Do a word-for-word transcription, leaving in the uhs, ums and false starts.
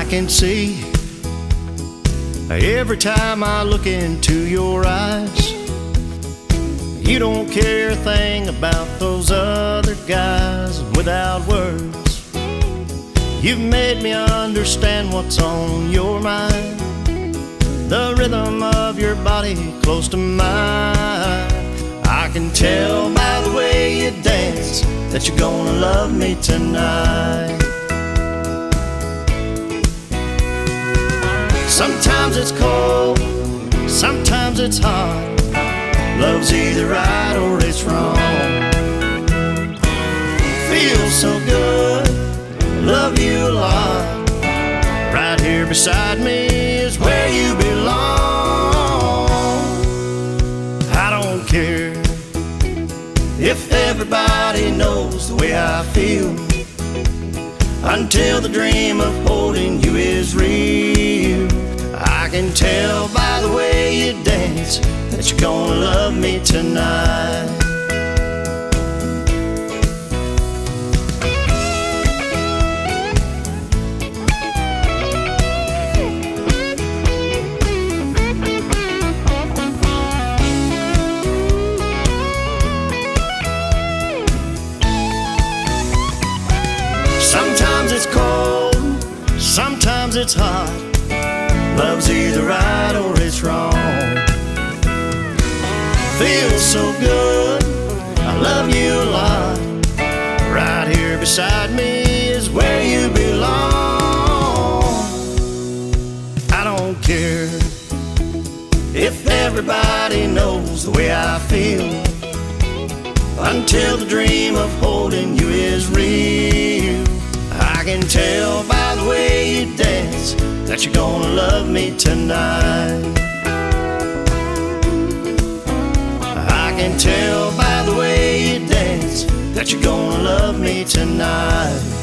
can see every time I look into your eyes, you don't care a thing about those other guys. And without words, you've made me understand what's on your mind. The rhythm of your body close to mine. I can tell by the way you dance that you're gonna love me tonight. Sometimes it's cold, sometimes it's hot. Love's either right or it's wrong. Feels so good, love you a lot. Right here beside me is where you belong. I don't care if everybody knows the way I feel, until the dream of holding you is real. I can tell by the way you dance that you're gonna love me tonight. Sometimes it's cold, sometimes it's hot. Love's either right or it's wrong. Feels so good, I love you a lot. Right here beside me is where you belong. I don't care if everybody knows the way I feel, until the dream of holding you is real. I can tell by the way you dance that you're gonna love me tonight. I can tell by the way you dance that you're gonna love me tonight.